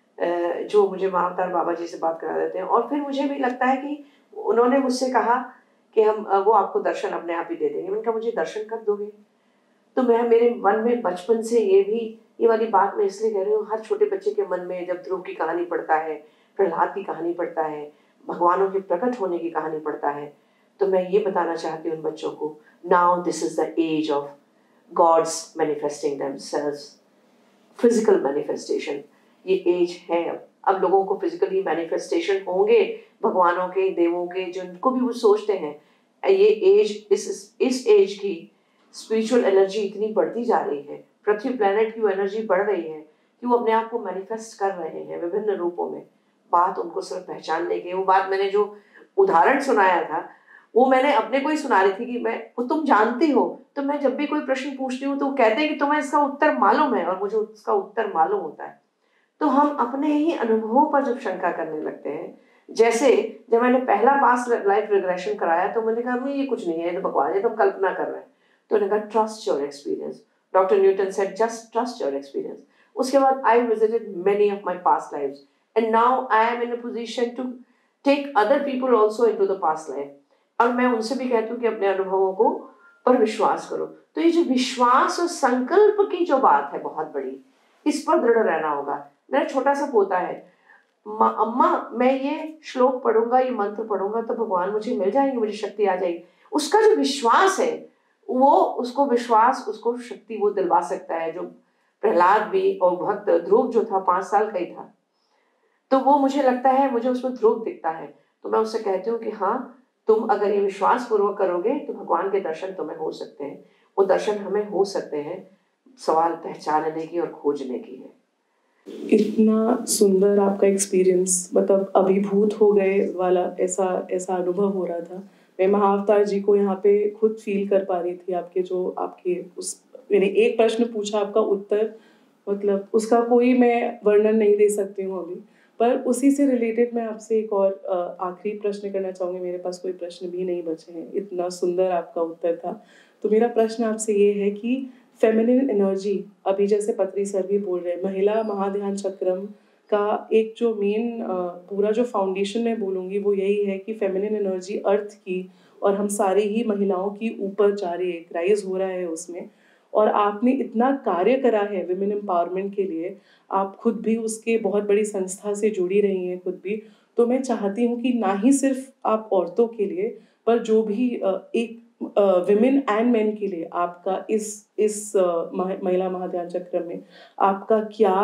जो मुझे माँ अवतार बाबा जी से बात करा देते हैं। और फिर मुझे भी लगता है कि उन्होंने मुझसे कहा कि हम वो आपको दर्शन अपने आप ही दे देंगे। मैंने कहा मुझे दर्शन कब दोगे? तो मेरे मन में बचपन से ये वाली बात मैं इसलिए कह रही हूँ, हर छोटे बच्चे के मन में जब ध्रुव की कहानी पढ़ता है, प्रहलाद की कहानी पढ़ता है, भगवानों के प्रकट होने की कहानी पढ़ता है, तो मैं ये बताना चाहती हूँ उन बच्चों को Now this is the age of gods manifesting themselves, physical manifestation. ये एज है अब लोगों को फिजिकली मैनिफेस्टेशन होंगे भगवानों के, देवों के, जिनको भी वो सोचते हैं। ये एज, इस एज की स्पिरिचुअल एनर्जी इतनी बढ़ती जा रही है, पृथ्वी प्लेनेट की वो एनर्जी बढ़ रही है कि वो अपने आप को मैनिफेस्ट कर रहे हैं विभिन्न रूपों में। बात उनको सिर्फ पहचानने की, वो बात मैंने जो उदाहरण सुनाया था वो मैंने अपने को ही सुना रही थी कि मैं, वो तुम जानती हो, तो मैं जब भी कोई प्रश्न पूछती हूँ तो वो कहते हैं कि तुम्हें इसका उत्तर मालूम है, और मुझे उसका उत्तर मालूम होता है। तो हम अपने ही अनुभवों पर जब शंका करने लगते हैं, जैसे जब मैंने पहला पास्ट लाइफ रिग्रेशन कराया तो मैंने कहा ये कुछ नहीं है, ये तो बकवास है, तुम कल्पना कर रहे हैं। तो उन्होंने कहा trust your experience. Doctor Newton said just trust your experience. उसके बाद I visited many of my past lives and now I am in a position to take other people also into the past life. और मैं उनसे भी कहती हूँ कि अपने अनुभवों को पर विश्वास करो। तो ये जो विश्वास और संकल्प की जो बात है बहुत बड़ी, इस पर दृढ़ रहना होगा। मेरा छोटा सा पोता है, अम्मा मैं ये श्लोक पढ़ूंगा, ये मंत्र पढ़ूंगा तो भगवान मुझे मिल जाएंगे, मुझे शक्ति आ जाएगी। उसका जो विश्वास है वो, उसको विश्वास, उसको शक्ति वो दिलवा सकता है। जो प्रहलाद भी और भक्त ध्रुव जो था 5 साल का ही था, तो वो मुझे लगता है, मुझे उसमें ध्रुव दिखता है। तो मैं उससे कहती हूँ कि हाँ, तुम अगर ये विश्वास पूर्वक करोगे तो भगवान के दर्शन तुम्हें हो सकते हैं। वो दर्शन हमें हो सकते हैं, सवाल पहचानने की और खोजने की है। इतना सुंदर आपका एक्सपीरियंस, मतलब अभिभूत हो गए वाला ऐसा अनुभव हो रहा था। मैं महाअवतार जी को यहाँ पे खुद फील कर पा रही थी। आपके उस, मैंने एक प्रश्न पूछा, आपका उत्तर, मतलब उसका कोई मैं वर्णन नहीं दे सकती हूँ अभी। पर उसी से रिलेटेड मैं आपसे एक और आखिरी प्रश्न करना चाहूँगी। मेरे पास कोई प्रश्न भी नहीं बचे हैं, इतना सुंदर आपका उत्तर था। तो मेरा प्रश्न आपसे ये है कि फेमिनिन एनर्जी, अभी जैसे पत्री सर भी बोल रहे हैं, महिला महाध्यान चक्रम का एक जो मेन पूरा जो फाउंडेशन मैं बोलूँगी वो यही है कि फेमिनिन एनर्जी अर्थ की और हम सारी ही महिलाओं की ऊपर जा रही है, राइज हो रहा है उसमें। और आपने इतना कार्य करा है विमेन एम्पावरमेंट के लिए, आप खुद भी उसके बहुत बड़ी संस्था से जुड़ी रही हैं खुद भी। तो मैं चाहती हूँ कि ना ही सिर्फ आप औरतों के लिए, पर जो भी एक विमेन एंड मेन के लिए आपका इस महिला महाध्यान चक्र में आपका क्या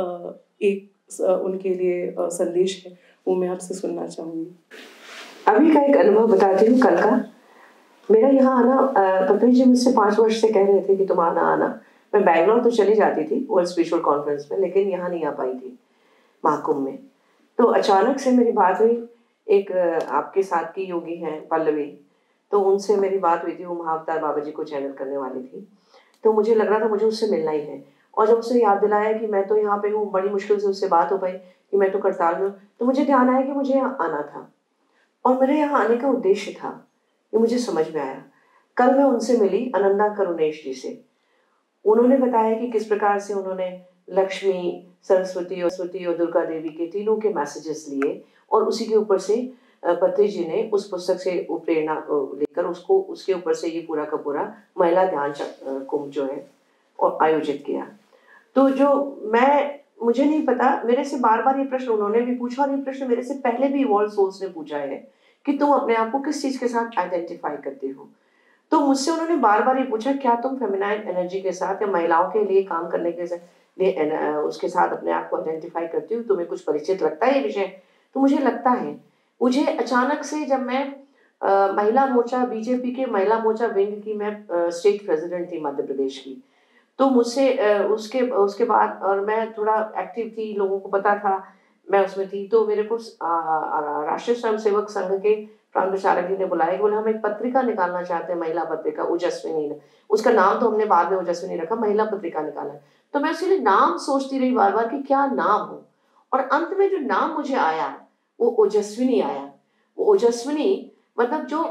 उनके लिए संदेश है, वो मैं आपसे सुनना चाहूँगी। अभी का एक अनुभव बताती हूँ, कल का। मेरा यहाँ आना, पत्री जी मुझसे 5 वर्ष से कह रहे थे कि तुम आना। मैं बैंगलोर तो चली जाती थी वर्ल्ड स्पिरिचुअल कॉन्फ्रेंस में, लेकिन यहाँ नहीं आ पाई थी महाकुंभ में। तो अचानक से मेरी बात हुई, एक आपके साथ की योगी हैं पल्लवी, तो उनसे मेरी बात हुई थी। वो महाअवतार बाबा जी को चैनल करने वाली थी। तो मुझे लग रहा था मुझे उससे मिलना ही है। और जब उसने याद दिलाया कि मैं तो यहाँ पे हूँ, बड़ी मुश्किल से उससे बात हो पाई कि मैं तो करताल में हूँ, तो मुझे ध्यान आया कि मुझे यहाँ आना था और मेरे यहाँ आने का उद्देश्य था। ये मुझे समझ में आया। कल मैं उनसे मिली, अनंदा करुणेश जी से। उन्होंने बताया कि किस प्रकार से उन्होंने लक्ष्मी, सरस्वती और दुर्गा देवी के तीनों के मैसेजेस लिए, और उसी के ऊपर से पत्री जी ने उस पुस्तक से प्रेरणा लेकर उसके ऊपर से ये पूरा का पूरा महिला ध्यान कुंभ जो है और आयोजित किया। तो जो मुझे नहीं पता, मेरे से बार बार ये प्रश्न उन्होंने भी पूछा, और ये प्रश्न मेरे से पहले भी इवॉल्व सोल्स ने पूछा है कि तुम अपने आप को किस चीज के साथ आइडेंटिफाई करते हो। तो मुझसे उन्होंने बार बार ये पूछा, क्या तुम फेमिनाइन एनर्जी के साथ या महिलाओं के लिए काम करने के लिए उसके साथ अपने आप को आइडेंटिफाई करती हो, तुम्हें कुछ परिचित लगता है ये विषय? तो मुझे लगता है, मुझे अचानक से जब मैं महिला मोर्चा, बीजेपी के महिला मोर्चा विंग की मैं स्टेट प्रेसिडेंट थी मध्य प्रदेश की, तो मुझसे उसके बाद, और मैं थोड़ा एक्टिव थी, लोगों को पता था मैं उसमें थी, तो मेरे को राष्ट्रीय स्वयंसेवक संघ के प्रांत प्रचारक जी ने बुलाया कि बोले हम एक पत्रिका निकालना चाहते हैं, महिला पत्रिका, ओजस्विनी ने, उसका नाम तो हमने बाद में ओजस्विनी रखा, महिला पत्रिका निकाला। तो मैं उसके लिए नाम सोचती रही बार बार कि क्या नाम हो, और अंत में जो नाम मुझे आया वो ओजस्विनी आया। वो ओजस्विनी मतलब जो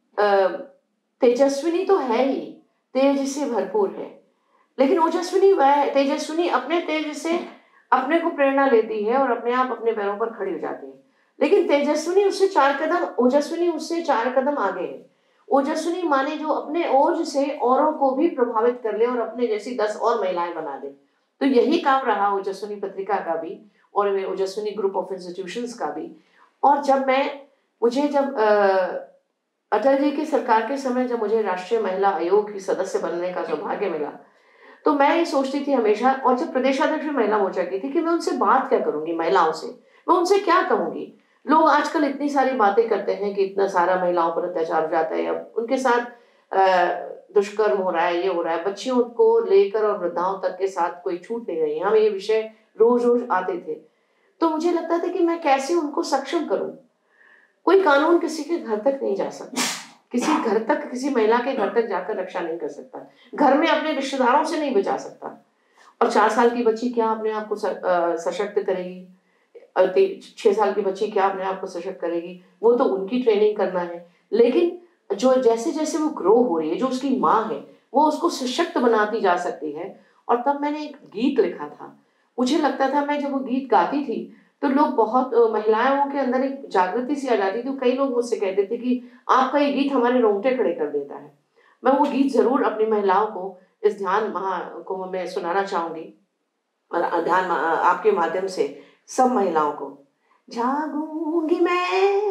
तेजस्विनी तो है ही, तेज से भरपूर है, लेकिन ओजस्विनी वह है, तेजस्विनी अपने तेज से अपने को प्रेरणा लेती है और अपने आप अपने पैरों पर खड़ी हो जाती है। लेकिन तेजस्विनी उससे 4 कदम, ओजस्विनी उससे 4 कदम आगे है। ओजस्विनी माने जो अपने ओज से औरों को भी प्रभावित कर ले और अपने जैसी 10 और महिलाएं बना दे। तो यही काम रहा ओजस्विनी पत्रिका का भी और ओजस्विनी ग्रुप ऑफ इंस्टीट्यूशंस का भी। और जब अटल जी की सरकार के समय जब मुझे राष्ट्रीय महिला आयोग की सदस्य बनने का सौभाग्य मिला, तो मैं ये सोचती थी हमेशा, और जब प्रदेशाध्यक्ष महिला मोर्चा की थी, कि मैं उनसे बात क्या करूंगी, महिलाओं से मैं उनसे क्या कहूंगी। लोग आजकल इतनी सारी बातें करते हैं कि इतना सारा महिलाओं पर अत्याचार हो जाता है, अब उनके साथ दुष्कर्म हो रहा है, ये हो रहा है, बच्चियों को लेकर और वृद्धाओं तक के साथ कोई छूट नहीं रही। हम ये विषय रोज रोज आते थे, तो मुझे लगता था कि मैं कैसे उनको सक्षम करूं। कोई कानून किसी के घर तक नहीं जा सकता, किसी घर तक, किसी महिला के घर तक जाकर रक्षा नहीं कर सकता, घर में अपने रिश्तेदारों से नहीं बचा सकता। और 4 साल की बच्ची क्या अपने आप को सशक्त करेगी, 6 साल की बच्ची क्या अपने आप को सशक्त करेगी, वो तो उनकी ट्रेनिंग करना है। लेकिन जो जैसे जैसे वो ग्रो हो रही है, जो उसकी माँ है वो उसको सशक्त बनाती जा सकती है। और तब मैंने एक गीत लिखा था, मुझे लगता था मैं जब वो गीत गाती थी तो लोग बहुत, महिलाओं के अंदर एक जागृति सी आ जाती थी। कई लोग मुझसे कहते थे कि आपका ये गीत हमारे रोंगटे खड़े कर देता है। मैं वो गीत जरूर अपनी महिलाओं को इस ध्यान महाकुंभ में सुनाना चाहूंगी, और ध्यान आपके माध्यम से सब महिलाओं को। जागूंगी मैं,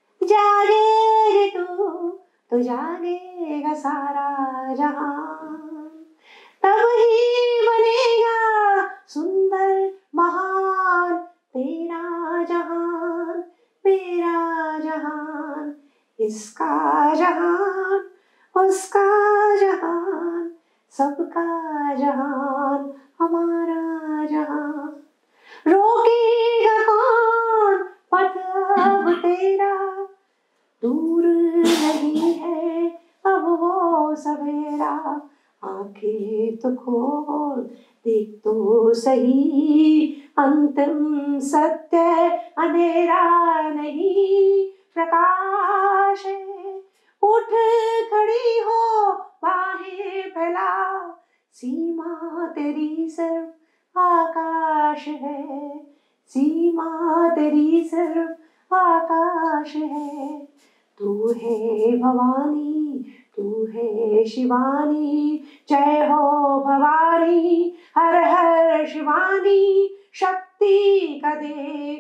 जागेगी तू, तो जागेगा सारा जहां, तब ही बनेगा सुंदर महान तेरा जहान, मेरा जहान, इसका जहान, उसका जहान, सबका जहान, हमारा जहान। रोकेगा कौन पथ अब तेरा, दूर नहीं है अब वो सवेरा, आंखें तो खोल देख तो सही, अंतिम सत्य अंधेरा नहीं प्रकाश है। उठ खड़ी हो बाहें फैला, सीमा तेरी सिर्फ आकाश है, सीमा तेरी सिर्फ आकाश है। तू है भवानी, तू है शिवानी, जय हो भवानी, हर हर शिवानी, शक्ति का दे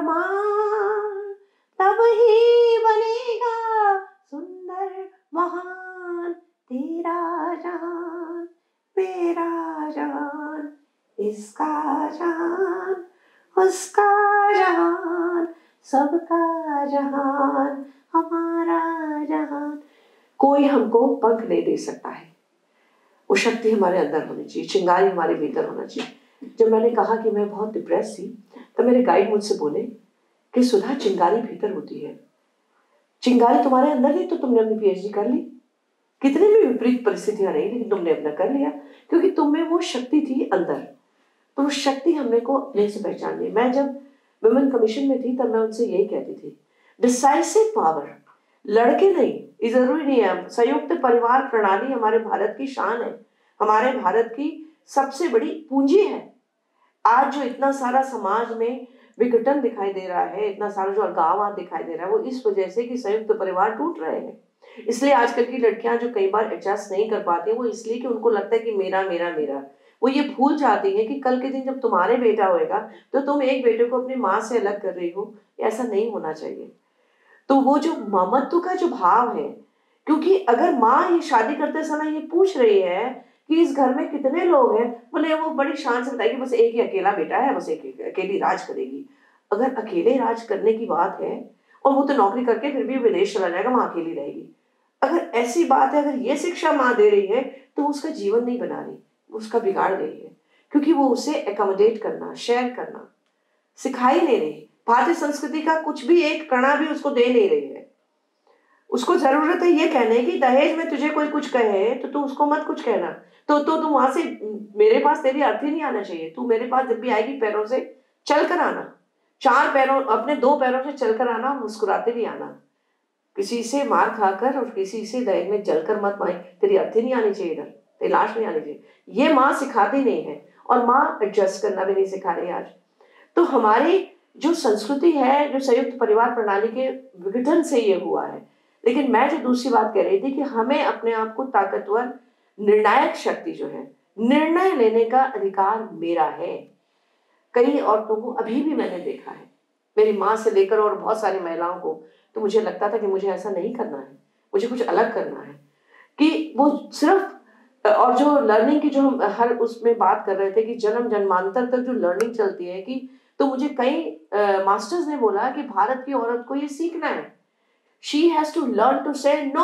प्रमाण, तब ही बनेगा सुंदर महान तेरा जहान, मेरा जहान, इसका जहान, उसका जहान, सबका जहान, हमारा जहान। कोई हमको पंख नहीं दे सकता है, वो शक्ति हमारे अंदर होनी चाहिए, चिंगारी हमारे भीतर होना चाहिए। जब मैंने कहा कि मैं बहुत डिप्रेस थी, तो मेरे गाइड मुझसे बोले कि सुधा, चिंगारी भीतर होती है, चिंगारी तुम्हारे अंदर नहीं तो तुमने अपनी पीएचडी कर ली, कितने भी विपरीत परिस्थितियां रही लेकिन तुमने अपना कर लिया, क्योंकि तुम में वो शक्ति थी अंदर। तो वो शक्ति हमने को अपने से पहचान ली। मैं जब वुमेन कमीशन में थी तब मैं उनसे यही कहती थी, डिसाइसिव पावर, लड़के नहीं, ये जरूरी नहीं है। संयुक्त परिवार प्रणाली हमारे भारत की शान है, हमारे भारत की सबसे बड़ी पूंजी है। आज जो इतना सारा समाज में विघटन दिखाई दे रहा है, इतना सारा जो अलगाववाद दिखाई दे रहा है, वो इस वजह से कि संयुक्त परिवार टूट रहे हैं। इसलिए आजकल की लड़कियां जो कई बार एडजस्ट नहीं कर पाती, वो इसलिए कि उनको लगता है कि मेरा मेरा मेरा। वो ये भूल जाती है कि कल के दिन जब तुम्हारे बेटा होएगा तो तुम एक बेटे को अपनी माँ से अलग कर रही हो, ऐसा नहीं होना चाहिए। तो वो जो ममत्व का जो भाव है, क्योंकि अगर माँ ये शादी करते समय ये पूछ रही है कि इस घर में कितने लोग हैं, बोले वो बड़ी शान से बताएगी बस एक ही अकेला बेटा है, बस एक अकेली राज करेगी। अगर अकेले राज करने की बात है, और वो तो नौकरी करके फिर भी विदेश चला जाएगा, वहां अकेली रहेगी, अगर ऐसी बात है, अगर ये शिक्षा माँ दे रही है, तो उसका जीवन नहीं बना रही, उसका बिगाड़ रही है। क्योंकि वो उसे एकोमोडेट करना, शेयर करना सिखाई नहीं रही। भारतीय संस्कृति का कुछ भी एक कणा भी उसको दे नहीं रही है। उसको जरूरत है ये कहने की, दहेज में तुझे कोई कुछ कहे तो तू उसको मत कुछ कहना, तो तू वहां से, मेरे पास तेरी अर्थ ही नहीं आना चाहिए। तू मेरे पास जब भी आएगी पैरों से चल कर आना, 4 पैरों, अपने 2 पैरों से चल कर आना, मुस्कुराते भी आना। किसी से मार खाकर और किसी से दहेज में जलकर मत मांगे, तेरी अर्थ ही नहीं आनी चाहिए, इधर तेरी लाश नहीं आनी चाहिए। ये माँ सिखाती नहीं है, और माँ एडजस्ट करना भी नहीं सिखा रही आज। तो हमारी जो संस्कृति है, जो संयुक्त परिवार प्रणाली के विघटन से ये हुआ है। लेकिन मैं जो दूसरी बात कह रही थी कि हमें अपने आप को ताकतवर, निर्णायक शक्ति जो है, निर्णय लेने का अधिकार मेरा है। कई औरतों को अभी भी मैंने देखा है, मेरी माँ से लेकर और बहुत सारी महिलाओं को, तो मुझे लगता था कि मुझे ऐसा नहीं करना है, मुझे कुछ अलग करना है, कि वो सिर्फ और जो लर्निंग की जो हम हर उसमें बात कर रहे थे कि जन्म जन्मांतर तक जो लर्निंग चलती है कि, तो मुझे कई मास्टर्स ने बोला कि भारत की औरत को ये सीखना है, she has to learn to say no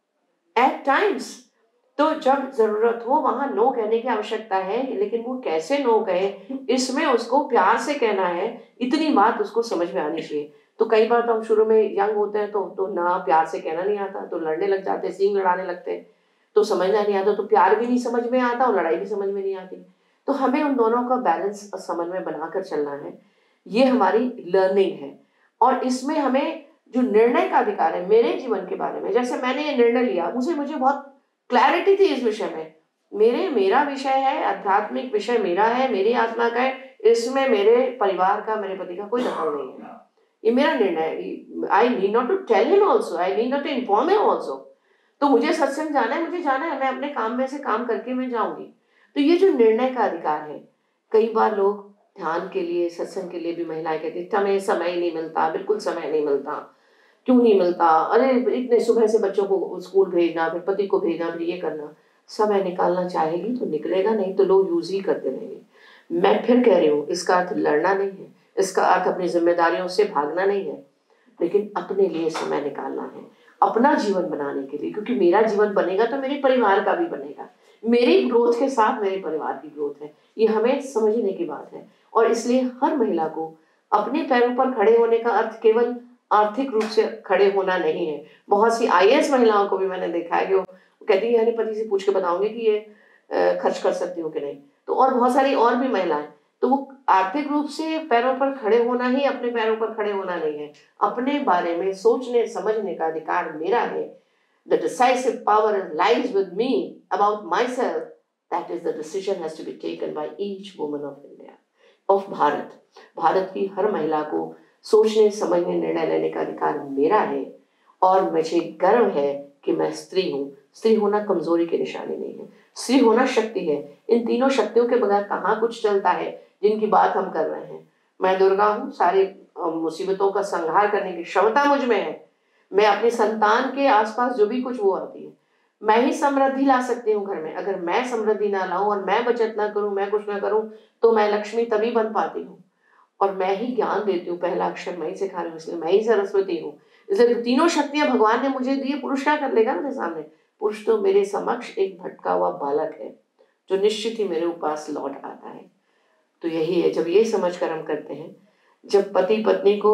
at times. तो जब जरूरत हो वहां नो कहने की आवश्यकता है, लेकिन वो कैसे नो कहे इसमें उसको प्यार से कहना है, इतनी बात उसको समझ में आनी चाहिए। तो कई बार तो हम शुरू में यंग होते हैं तो ना प्यार से कहना नहीं आता, तो लड़ने लग जाते हैं, सींग लड़ाने लगते हैं, तो समझना नहीं आता, तो प्यार भी नहीं समझ में आता और लड़ाई भी समझ में नहीं आती। तो हमें उन दोनों का बैलेंस और समन्वय बनाकर चलना है, ये हमारी लर्निंग है। और इसमें हमें जो निर्णय का अधिकार है मेरे जीवन के बारे में, जैसे मैंने ये निर्णय लिया, मुझे बहुत क्लैरिटी थी इस विषय में, मेरा विषय है, आध्यात्मिक विषय मेरा है, मेरी आत्मा का है, इसमें मेरे परिवार का, मेरे पति का कोई दखल नहीं है, ये मेरा निर्णय है। I need not to tell him also, I need not to inform him also. तो मुझे सत्संग जाना है, मुझे जाना है, मैं अपने काम में से काम करके मैं जाऊंगी। तो ये जो निर्णय का अधिकार है, कई बार लोग ध्यान के लिए, सत्संग के लिए भी महिलाएं कहती हमें समय नहीं मिलता, बिल्कुल समय नहीं मिलता, क्यों नहीं मिलता, अरे इतने सुबह से बच्चों को स्कूल भेजना, फिर पति को भेजना, फिर ये करना। समय निकालना चाहेगी तो निकलेगा, नहीं तो लोग यूज ही करते रहेंगे। मैं फिर कह रही हूँ, इसका अर्थ लड़ना नहीं है, इसका अर्थ अपनी जिम्मेदारियों से भागना नहीं है, लेकिन अपने लिए समय निकालना है, अपना जीवन बनाने के लिए, क्योंकि मेरा जीवन बनेगा तो मेरे परिवार का भी बनेगा, मेरी ग्रोथ के साथ मेरे परिवार की ग्रोथ है, ये हमें समझने की बात है। और इसलिए हर महिला को अपने पैरों पर खड़े होने का अर्थ केवल आर्थिक रूप से खड़े होना नहीं है। बहुत सी आईएएस महिलाओं को भी मैंने देखा है जो कहती है यानी पति से पूछ के बताऊंगी कि ये खर्च कर सकती हूँ कि नहीं। तो और बहुत सारी और भी महिलाएं, तो वो आर्थिक रूप से पैरों पर खड़े होना ही अपने पैरों पर खड़े होना नहीं है, अपने बारे में सोचने समझने का अधिकार मेरा है। The decisive power lies with me about myself. That is the decision has to be taken by each woman of India, of Bharat. Bharat की हर महिला को सोचने समझने निर्णय लेने का अधिकार मेरा है। और मुझे गर्व है कि मैं स्त्री हूँ। स्त्री होना कमजोरी की निशानी नहीं है, स्त्री होना शक्ति है। इन तीनों शक्तियों के बगैर कहाँ कुछ चलता है जिनकी बात हम कर रहे हैं। मैं दुर्गा हूँ, सारी मुसीबतों का संहार करने की क्षमता मुझ में है। मैं अपनी संतान के आसपास जो भी कुछ वो आती है, मैं ही समृद्धि ला सकती हूँ घर में। अगर मैं समृद्धि ना लाऊं और मैं बचत ना करूं, मैं कुछ ना करूं, तो मैं लक्ष्मी तभी बन पाती हूँ। और मैं ही ज्ञान देती हूँ, पहला अक्षर मैं ही सिखा रही हूँ, इसलिए मैं ही सरस्वती हूँ। इसलिए तीनों शक्तियां भगवान ने मुझे दी, पुरुष क्या कर लेगा मेरे सामने? पुरुष तो मेरे समक्ष एक भटका हुआ बालक है जो निश्चित ही मेरे पास लौट आता है। तो यही है, जब ये समझ कर हम करते हैं, जब पति पत्नी को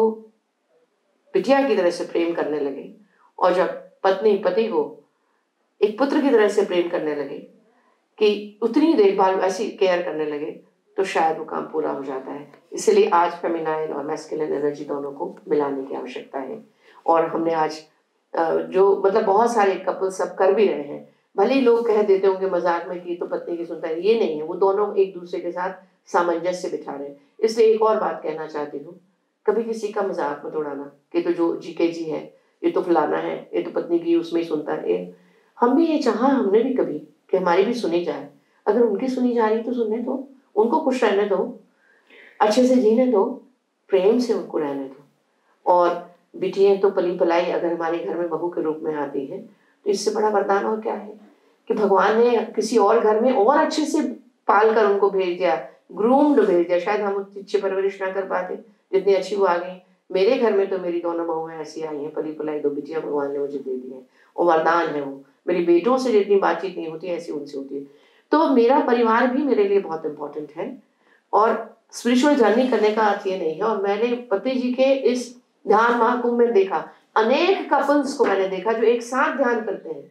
बिटिया की तरह से प्रेम करने लगे और जब पत्नी पति को एक पुत्र की तरह से प्रेम करने लगे कि उतनी देखभाल ऐसी केयर करने लगे, तो शायद वो काम पूरा हो जाता है। इसलिए आज फेमिनाइन और मैस्कुलिन एनर्जी दोनों को मिलाने की आवश्यकता है। और हमने आज जो मतलब बहुत सारे कपल सब कर भी रहे हैं, भले ही लोग कह देते होंगे मजाक में कि तो पत्नी की सुनता है, ये नहीं है, वो दोनों एक दूसरे के साथ सामंजस्य बिठा रहे हैं। इसलिए एक और बात कहना चाहती हूँ, कभी किसी का मजाक मत उड़ाना कि तो जो जीके जी है, ये तो फलाना है, ये तो पत्नी की उसमें ही सुनता है। हम भी ये चाहा हमने भी कभी कि हमारी भी सुनी जाए। अगर उनकी सुनी जा रही तो सुनने दो, उनको खुश रहने दो, अच्छे से जीने दो, प्रेम से उनको रहने दो। और बिटियां तो पली पलाई अगर हमारे घर में बहू के रूप में आती है, तो इससे बड़ा वरदान और क्या है कि भगवान ने किसी और घर में और अच्छे से पाल कर उनको भेज दिया, ग्रूम्ड भेज दिया। शायद हम उतनी अच्छी परवरिश ना कर पाते जितनी अच्छी वो आ गई। मेरे घर में तो मेरी दोनों बहुएं ऐसी आई हैं, पली पलाई दो बिटियां भगवान ने मुझे दे दी है, और वरदान है वो। मेरी बेटों से जितनी बातचीत नहीं होती ऐसी उनसे होती है। तो मेरा परिवार भी मेरे लिए बहुत इंपॉर्टेंट है। और स्पिरिचुअल जर्नी करने का अर्थ ये नहीं है। और मैंने पति जी के इस ध्यान महाकुंभ में देखा, अनेक कपल्स को मैंने देखा जो एक साथ ध्यान करते हैं,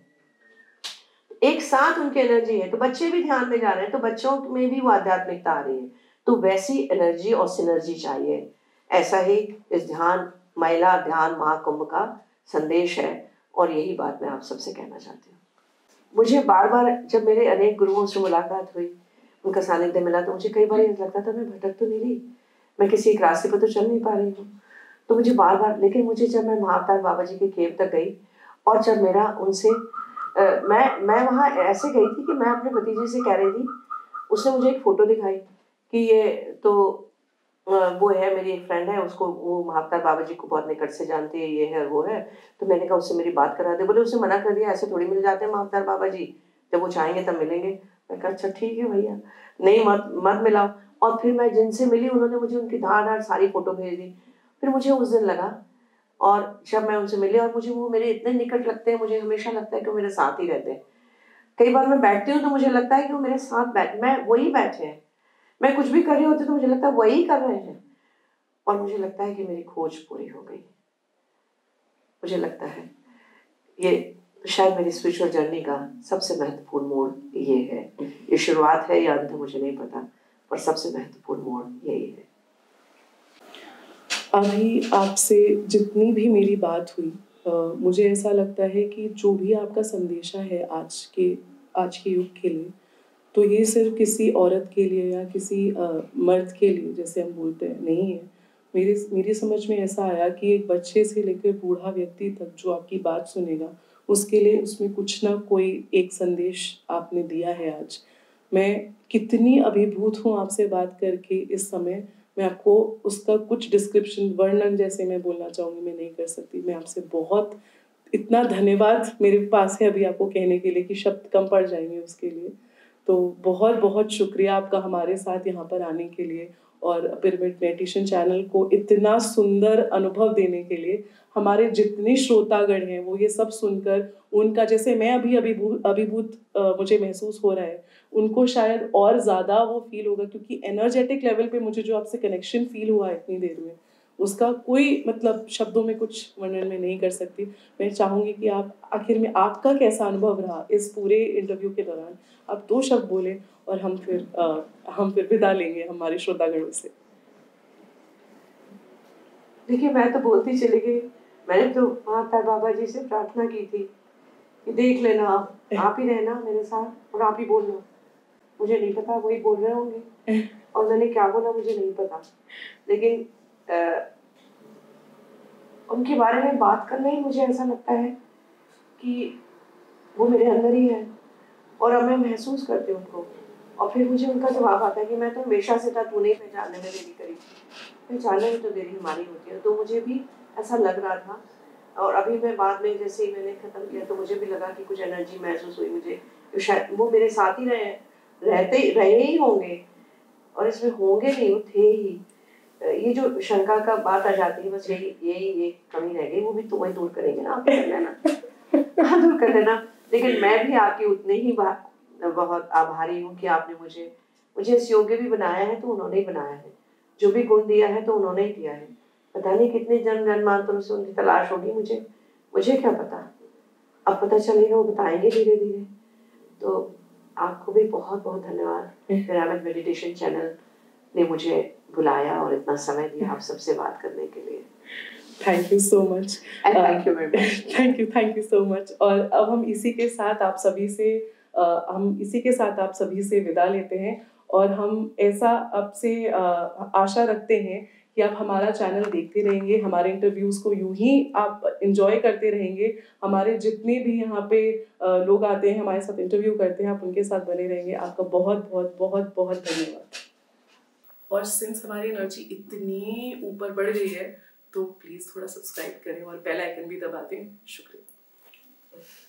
एक साथ उनकी एनर्जी है, तो बच्चे भी ध्यान में जा रहे हैं, तो बच्चों में भी वो आध्यात्मिकता आ रही है। तो वैसी एनर्जी और सिनर्जी चाहिए। ऐसा ही इस ध्यान महिला ध्यान महाकुंभ का संदेश है। और यही बात मैं आप सबसे कहना चाहती हूँ। मुझे बार बार जब मेरे अनेक गुरुओं से मुलाकात हुई, उनका सानिध्य मिला, तो मुझे कई बार ये लगता था मैं भटक तो नहीं रही, मैं किसी एक रास्ते पर तो चल नहीं पा रही हूँ। तो मुझे बार बार, लेकिन मुझे जब मैं महाअवतार बाबा जी के केव तक गई और जब मेरा उनसे मैं वहाँ ऐसे गई थी कि मैं अपने भतीजे से कह रही थी, उसने मुझे एक फोटो दिखाई कि ये तो वो है, मेरी एक फ्रेंड है, उसको वो महावतार बाबा जी को बहुत निकट से जानती है, ये है वो है। तो मैंने कहा उससे मेरी बात करा दे। बोले उसे मना कर दिया, ऐसे थोड़ी मिल जाते हैं महावतार बाबा जी, जब वो चाहेंगे तब मिलेंगे। मैं कहा अच्छा ठीक है भैया, नहीं मत मत मिलाओ। और फिर मैं जिनसे मिली उन्होंने मुझे उनकी धार सारी फोटो भेज दी। फिर मुझे उस दिन लगा, और जब मैं उनसे मिली, और मुझे वो मेरे इतने निकट लगते हैं, मुझे हमेशा लगता है कि वो मेरे साथ ही रहते हैं। कई बार मैं बैठती हूँ तो मुझे लगता है कि वो मेरे साथ मैं वही बैठे हैं। मैं कुछ भी कर रही होती तो मुझे लगता है वही कर रहे हैं, और मुझे लगता है कि मेरी खोज पूरी हो गई। मुझे लगता है ये शायद मेरी स्पिरिचुअल जर्नी का सबसे महत्वपूर्ण मोड़ ये है। ये शुरुआत है या अंत मुझे नहीं पता, पर सबसे महत्वपूर्ण मोड़ यही है। अभी आपसे जितनी भी मेरी बात हुई, मुझे ऐसा लगता है कि जो भी आपका संदेशा है आज के युग के लिए, तो ये सिर्फ किसी औरत के लिए या किसी मर्द के लिए जैसे हम बोलते हैं नहीं है। मेरी समझ में ऐसा आया कि एक बच्चे से लेकर बूढ़ा व्यक्ति तक जो आपकी बात सुनेगा, उसके लिए उसमें कुछ ना कोई एक संदेश आपने दिया है आज। मैं कितनी अभिभूत हूँ आपसे बात करके इस समय। मैं आपको उसका कुछ डिस्क्रिप्शन, वर्णन जैसे मैं बोलना चाहूँगी, मैं नहीं कर सकती। मैं आपसे बहुत इतना धन्यवाद मेरे पास है अभी आपको कहने के लिए कि शब्द कम पड़ जाएंगे उसके लिए। तो बहुत बहुत शुक्रिया आपका हमारे साथ यहाँ पर आने के लिए, और पिरामिड मेडिटेशन चैनल को इतना सुंदर अनुभव देने के लिए। हमारे जितने श्रोतागण हैं वो ये सब सुनकर उनका, जैसे मैं अभी अभिभूत मुझे महसूस हो रहा है, उनको शायद और ज़्यादा वो फील होगा, क्योंकि एनर्जेटिक लेवल पे मुझे जो आपसे कनेक्शन फील हुआ है इतनी देर में, उसका कोई मतलब शब्दों में कुछ वर्णन में नहीं कर सकती। मैं चाहूँगी कि आप आखिर में आपका कैसा अनुभव रहा इस पूरे इंटरव्यू के दौरान, आप 2 शब्द बोलें और हम फिर विदा लेंगे हमारे श्रोतागणों से। देखिए मैं तो बोलती चली गई। मैंने तो महावतार बाबा जी से प्रार्थना की थी कि देख लेना, आप ही रहना मेरे साथ और आप ही बोलना। मुझे नहीं पता वही बोल रहे होंगे, और मैंने क्या बोला मुझे नहीं पता, लेकिन उनके बारे में बात करना ही मुझे ऐसा लगता है कि वो मेरे अंदर ही है, और अब मैं महसूस करती हूँ उनको। और फिर मुझे उनका जवाब आता है कि मैं तो हमेशा से था, तू नहीं पहचानने में देरी करी, पहचानने में तो देरी हमारी होती है। तो मुझे भी ऐसा लग रहा था, और अभी मैं बाद में जैसे ही मैंने ख़त्म किया तो मुझे भी लगा कि कुछ एनर्जी महसूस हुई मुझे, तो शायद वो मेरे साथ ही रहे ही होंगे, और इसमें होंगे नहीं, वो थे ही। ये जो शंका का बात आ जाती है, बस यही एक कमी रह गई, वो भी तो वही दूर करेंगे ना, आप कर लेना। हाँ, दूर कर लेना। लेकिन मैं भी आपकी उतनी ही बहुत आभारी हूँ कि आपने मुझे इस योग्य भी बनाया है, तो उन्होंने ही बनाया है। जो भी गुण दिया है तो उन्होंने ही दिया है। पता नहीं कितने जन्मांतरों से उनकी तलाश होगी, मुझे क्या पता। अब पता चलेगा, वो बताएंगे धीरे धीरे। तो आपको भी बहुत बहुत धन्यवाद, पिरामिड मेडिटेशन चैनल ने मुझे बुलाया और इतना समय दिया आप सबसे बात करने के लिए। Thank you so much, thank you very much. Thank you so much. और अब हम इसी के साथ आप सभी से विदा लेते हैं, और हम ऐसा आपसे आशा रखते हैं कि आप हमारा चैनल देखते रहेंगे, हमारे इंटरव्यूज़ को यूं ही आप इंजॉय करते रहेंगे। हमारे जितने भी यहाँ पे लोग आते हैं हमारे साथ इंटरव्यू करते हैं, आप उनके साथ बने रहेंगे। आपका बहुत बहुत बहुत बहुत धन्यवाद। और सिंस हमारी एनर्जी इतनी ऊपर बढ़ गई है, तो प्लीज़ थोड़ा सब्सक्राइब करें और बेल आइकन भी दबा दें। शुक्रिया।